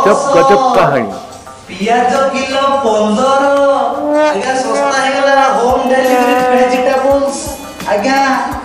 गजब गजब कहानी। पियाज किलो 15 आज्ञा सस्ता हे गला होम डिलीवरी वेजिटेबल्स आज्ञा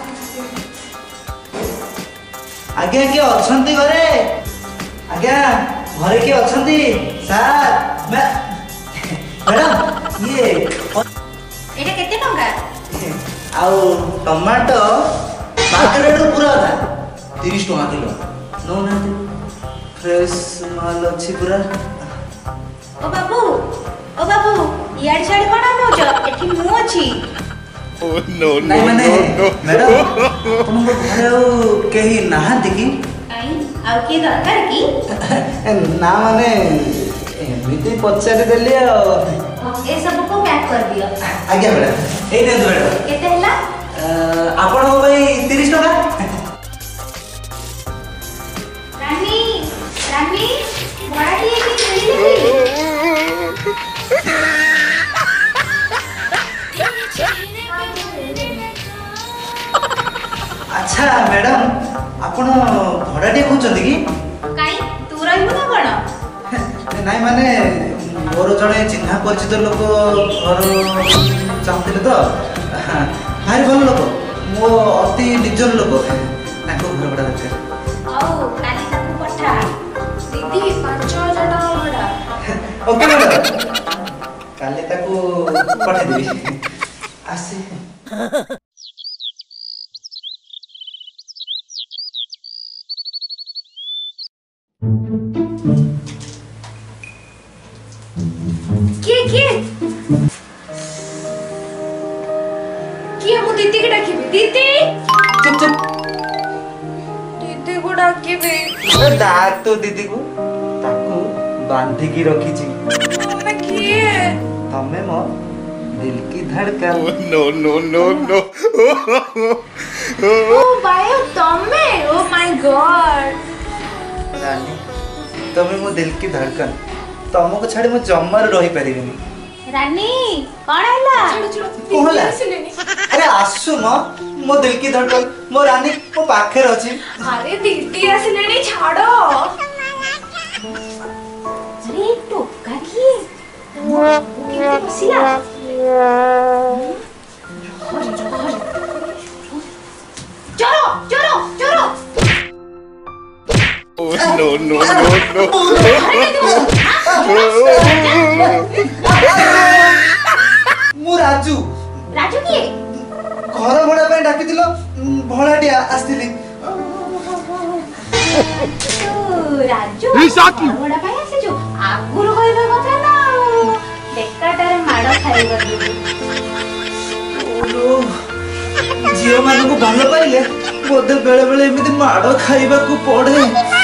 आज्ञा के अछंती घरे आज्ञा घरे के अछंती सर मैडम ये एटा केते टंका आउ टमाटो मार्केट पूरा था 30 टका किलो नो ना फ्रेश माल अच्छी पूरा ओ बाबू यार छाड़ कोन नोच एठी मु अछि Oh no no नहीं माने no मैडम तुमको घरे केही नाहंती की आई आउ के दरकार की ना माने एमिति पचारि देली ए सब को पैक कर दियो आज्ञा मैडम ए ने मैडम केते हला आपण हो भाई 30 टका रानी बड़ा की मिली अच्छा मैडम आपण भड़ाटी कहउछंती की काई तू रहबो ना कोन नाई माने मोर जड़े चिन्हा परिचित लोक घर चाहते तो भारी भल लोक मो अति निजर लोक ताको घर बड़ा दरकार आओ काली ताकू पठा दीदी 5000 टका भड़ा ओके मैडम काले ताको पठा देबी आसे किए मु दीदी के डाकिबी दीदी चुप चुप दीदी को डाकिबी डाक तो दीदी को ताको बांधी की रखी छी मैं किए तमे मो दिल की धड़कन no no no no ओ बायो तमे ओ माय गॉड रानी तमे मो दिल की धड़कन तुमको छाड़ी मो जम्मर रही परिबिनी रानी कोन हैला कोन होला अरे आसु न मो दिल की धड़कन मो रानी मो पाखे अछि अरे दीदी आसलेनी छाड़ो अरे टोका की कितने बसिला चलो चलो चलो oh no no no मु राजू राजू की घर भड़ा पे डाकी दिलो भड़ाटिया आस्तिली राजू रिसाकी। बड़ा पाए से जो आगुरु कहबा କଥା ना बेकाटारे माडो खाइबा झील मान को भल पाइले बोधे बेले बेले एमती माड़ खाइबा को पड़े